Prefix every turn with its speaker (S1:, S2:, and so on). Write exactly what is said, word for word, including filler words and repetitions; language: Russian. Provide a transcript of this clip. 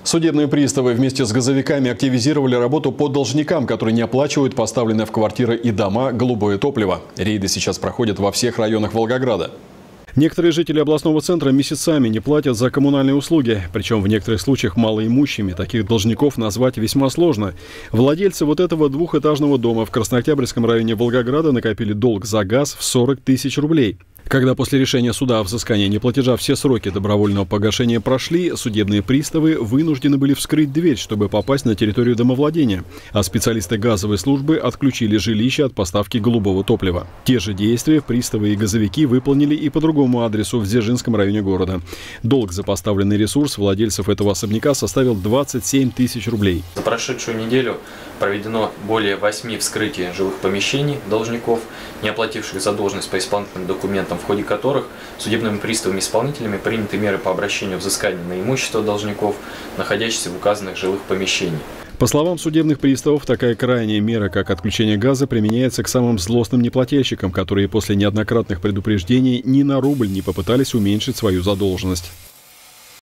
S1: Судебные приставы вместе с газовиками активизировали работу по должникам, которые не оплачивают поставленное в квартиры и дома голубое топливо. Рейды сейчас проходят во всех районах Волгограда. Некоторые жители областного центра месяцами не платят за коммунальные услуги. Причем в некоторых случаях малоимущими. Таких должников назвать весьма сложно. Владельцы вот этого двухэтажного дома в Краснооктябрьском районе Волгограда накопили долг за газ в сорок тысяч рублей. Когда после решения суда о взыскании неплатежа все сроки добровольного погашения прошли, судебные приставы вынуждены были вскрыть дверь, чтобы попасть на территорию домовладения. А специалисты газовой службы отключили жилище от поставки голубого топлива. Те же действия приставы и газовики выполнили и по другому адресу в Дзержинском районе города. Долг за поставленный ресурс владельцев этого особняка составил двадцать семь тысяч рублей.
S2: За прошедшую неделю проведено более восьми вскрытий жилых помещений должников, не оплативших задолженность по исполнительным документам, в ходе которых судебными приставами-исполнителями приняты меры по обращению взыскания на имущество должников, находящихся в указанных жилых помещениях.
S1: По словам судебных приставов, такая крайняя мера, как отключение газа, применяется к самым злостным неплательщикам, которые после неоднократных предупреждений ни на рубль не попытались уменьшить свою задолженность.